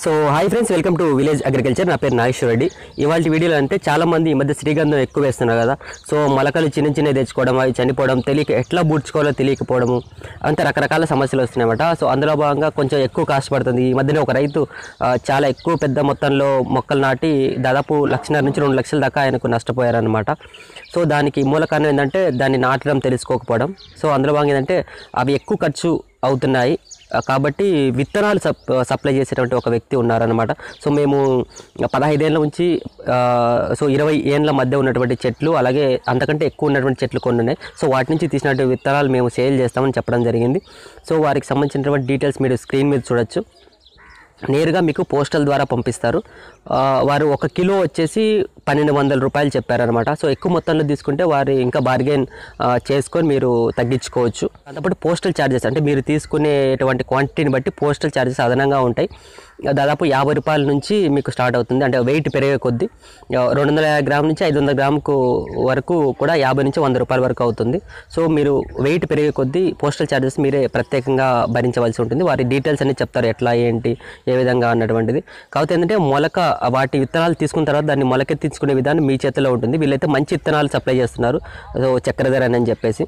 So hi friends, welcome to village agriculture. నా పేరు నాగేశ్వర రెడ్డి. ఇవాళ వీడియోలో అంటే చాలామంది ఈ మధ్య శ్రీగంధం ఎక్కువ వేస్తున్నారు కదా. సో మొలకలు చిన్న తెచ్చుకోవడం, అవి చనిపోవడం, తెలియక ఎట్లా బూడ్చుకోవాలో తెలియకపోవడము, అంత రకరకాల సమస్యలు వస్తున్నాయన్నమాట. సో అందులో భాగంగా కొంచెం ఎక్కువ కాస్ట్ పడుతుంది. ఈ మధ్యన ఒక రైతు చాలా ఎక్కువ పెద్ద మొత్తంలో మొక్కలు నాటి దాదాపు 1.5 నుంచి 2 లక్షల దాకా ఆయనకు నష్టపోయారనమాట. సో దానికి మూల కారణం ఏంటంటే దాన్ని నాటడం తెలుసుకోకపోవడం. సో అందులో భాగంగా ఏంటంటే అవి ఎక్కువ ఖర్చు అవుతున్నాయి కాబట్టి విత్తనాలు సప్లై చేసేటువంటి ఒక వ్యక్తి ఉన్నారనమాట. సో మేము 15 ఏళ్ళ నుంచి 20 ఏళ్ళ మధ్య ఉన్నటువంటి చెట్లు, అలాగే అంతకంటే ఎక్కువ ఉన్నటువంటి చెట్లు కొన్ని ఉన్నాయి. సో వాటి నుంచి తీసినటువంటి విత్తనాలు మేము సేల్ చేస్తామని చెప్పడం జరిగింది. సో వారికి సంబంధించినటువంటి డీటెయిల్స్ మీరు స్క్రీన్ మీద చూడొచ్చు. నేరుగా మీకు పోస్టల్ ద్వారా పంపిస్తారు. వారు 1 కిలో వచ్చేసి 1200 రూపాయలు చెప్పారనమాట. సో ఎక్కువ మొత్తంలో తీసుకుంటే వారు ఇంకా బార్గెన్ చేసుకొని మీరు తగ్గించుకోవచ్చు. దాంతోపాటు పోస్టల్ ఛార్జెస్ అంటే మీరు తీసుకునేటువంటి క్వాంటిటీని బట్టి పోస్టల్ ఛార్జెస్ అదనంగా ఉంటాయి. దాదాపు 50 రూపాయల నుంచి మీకు స్టార్ట్ అవుతుంది. అంటే వెయిట్ పెరిగే కొద్దీ 250 గ్రాముల నుంచి 500 గ్రాముకు వరకు కూడా 50 నుంచి 100 రూపాయల వరకు అవుతుంది. సో మీరు వెయిట్ పెరిగే కొద్దీ పోస్టల్ ఛార్జెస్ మీరే ప్రత్యేకంగా భరించవలసి ఉంటుంది. వారి డీటెయిల్స్ అన్ని చెప్తారు, ఎట్లా ఏంటి ఏ విధంగా అన్నటువంటిది. కాకపోతే ఏంటంటే వాటి విత్తనాలు తీసుకున్న తర్వాత దాన్ని మొలకెత్తించుకునే విధానం మీ చేతిలో ఉంటుంది. వీళ్ళైతే మంచి విత్తనాలు సప్లై చేస్తున్నారు. సో చక్రధర్ అని చెప్పేసి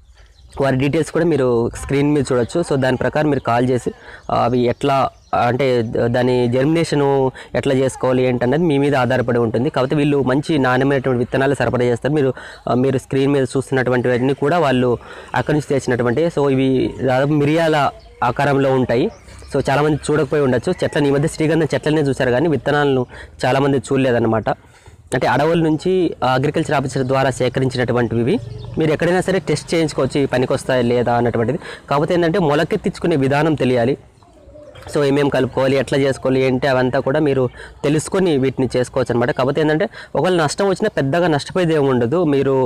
వారి డీటెయిల్స్ కూడా మీరు స్క్రీన్ మీద చూడొచ్చు. సో దాని ప్రకారం మీరు కాల్ చేసి అవి ఎట్లా అంటే దాని జర్మినేషను ఎట్లా చేసుకోవాలి ఏంటన్నది మీ మీద ఆధారపడి ఉంటుంది. కాబట్టి వీళ్ళు మంచి నాణ్యమైనటువంటి విత్తనాలు సరఫరా చేస్తారు. మీరు స్క్రీన్ మీద చూస్తున్నటువంటివన్నీ కూడా వాళ్ళు అక్కడి నుంచి తెచ్చినటువంటి. సో ఇవి దాదాపు మిరియాల ఆకారంలో ఉంటాయి. సో చాలామంది చూడకపోయి ఉండొచ్చు. చెట్లని ఈ మధ్య శ్రీగంధం చెట్లనే చూశారు కానీ విత్తనాలను చాలామంది చూడలేదన్నమాట. అంటే అడవుల నుంచి అగ్రికల్చర్ ఆఫీసర్ ద్వారా సేకరించినటువంటివి మీరు ఎక్కడైనా సరే టెస్ట్ చేయించుకోవచ్చు, ఈ పనికి వస్తాయా లేదా అన్నటువంటిది. కాకపోతే ఏంటంటే మొలకెత్తించుకునే విధానం తెలియాలి. సో ఏమేమి కలుపుకోవాలి, ఎట్లా చేసుకోవాలి ఏంటి అవంతా కూడా మీరు తెలుసుకొని వీటిని చేసుకోవచ్చు అనమాట. కాకపోతే ఏంటంటే ఒకవేళ నష్టం వచ్చినా పెద్దగా నష్టపోయేది ఏమి ఉండదు. మీరు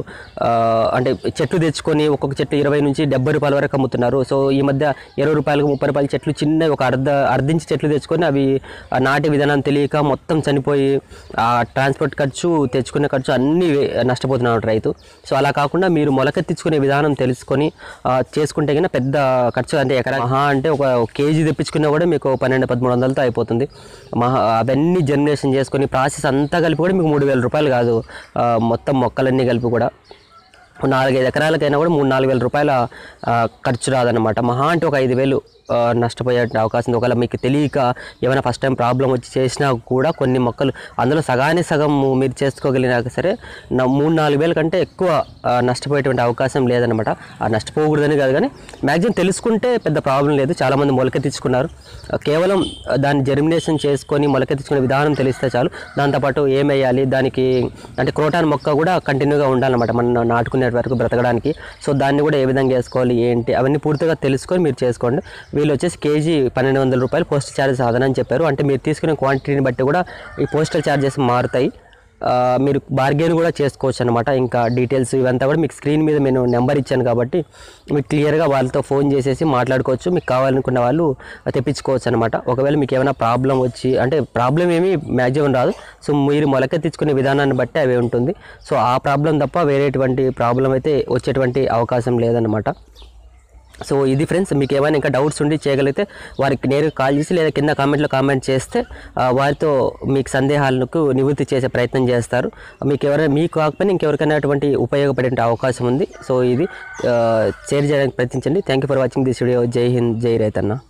అంటే చెట్లు తెచ్చుకొని ఒక్కొక్క చెట్టు 20 నుంచి 70 రూపాయల వరకు అమ్ముతున్నారు. సో ఈ మధ్య 20 రూపాయలకు 30 రూపాయల చెట్లు చిన్న ఒక అర్ధించి చెట్లు తెచ్చుకొని అవి నాటే విధానం తెలియక మొత్తం చనిపోయి ట్రాన్స్పోర్ట్ ఖర్చు, తెచ్చుకునే ఖర్చు అన్నీ నష్టపోతున్నారు రైతు. సో అలా కాకుండా మీరు మొలకెత్తించుకునే విధానం తెలుసుకొని చేసుకుంటే కన్నా పెద్ద ఖర్చు అంటే ఎకరా అంటే ఒక కేజీ తెప్పించుకున్నా కూడా మీకు 1200-1300తో అయిపోతుంది. అవన్నీ జర్మినేషన్ చేసుకొని ప్రాసెస్ అంతా కలిపి కూడా మీకు 3000 రూపాయలు కాదు, మొత్తం మొక్కలన్నీ కలిపి కూడా 4-5 ఎకరాలకైనా కూడా 3-4 వేల రూపాయల ఖర్చు రాదన్నమాట. మహా అంటే ఒక 5,000 నష్టపోయే అవకాశం ఉంది. ఒకవేళ మీకు తెలియక ఏమైనా ఫస్ట్ టైం ప్రాబ్లం వచ్చి చేసినా కూడా కొన్ని మొక్కలు అందులో సగం మీరు చేసుకోగలిగినాక సరే 3-4 వేల కంటే ఎక్కువ నష్టపోయేటువంటి అవకాశం లేదనమాట. నష్టపోకూడదని కాదు కానీ మ్యాక్సిమం తెలుసుకుంటే పెద్ద ప్రాబ్లం లేదు. చాలామంది మొలకెత్తించుకున్నారు. కేవలం దాన్ని జర్మినేషన్ చేసుకొని మొలకెత్తించుకునే విధానం తెలిస్తే చాలు. దాంతోపాటు ఏమేయాలి దానికి అంటే క్రోటాన్ మొక్క కూడా కంటిన్యూగా ఉండాలన్నమాట మనం నాటుకునే వరకు బ్రతకడానికి. సో దాన్ని కూడా ఏ విధంగా వేసుకోవాలి ఏంటి అవన్నీ పూర్తిగా తెలుసుకొని మీరు చేసుకోండి. వీళ్ళు వచ్చేసి కేజీ 1200 రూపాయలు పోస్టల్ ఛార్జెస్ అదనని చెప్పారు. అంటే మీరు తీసుకునే క్వాంటిటీని బట్టి కూడా ఈ పోస్టల్ ఛార్జెస్ మారుతాయి. మీరు బార్గెన్ కూడా చేసుకోవచ్చు అనమాట. ఇంకా డీటెయిల్స్ ఇవంతా కూడా మీకు స్క్రీన్ మీద నేను నెంబర్ ఇచ్చాను కాబట్టి మీకు క్లియర్గా వాళ్ళతో ఫోన్ చేసేసి మాట్లాడుకోవచ్చు. మీకు కావాలనుకున్న వాళ్ళు తెప్పించుకోవచ్చు అనమాట. ఒకవేళ మీకు ఏమైనా ప్రాబ్లం వచ్చి అంటే ప్రాబ్లం ఏమీ మ్యాక్సిమం రాదు. సో మీరు మొలకెత్తించుకునే విధానాన్ని బట్టి అవి ఉంటుంది. సో ఆ ప్రాబ్లం తప్ప వేరేటువంటి ప్రాబ్లం అయితే వచ్చేటువంటి అవకాశం లేదనమాట. సో ఇది ఫ్రెండ్స్, మీకు ఏమైనా ఇంకా డౌట్స్ ఉండి చేయగలిగితే వారికి నేరుగా కాల్ చేసి లేదా కింద కామెంట్లో కామెంట్ చేస్తే వారితో మీకు సందేహాలకు నివృత్తి చేసే ప్రయత్నం చేస్తారు. మీకు కాకపోయినా ఇంకెవరికైనా అటువంటి ఉపయోగపడే అవకాశం ఉంది. సో ఇది షేర్ చేయడానికి ప్రయత్నించండి. Thank you for watching this video. జై హింద్, జై రైతన్న.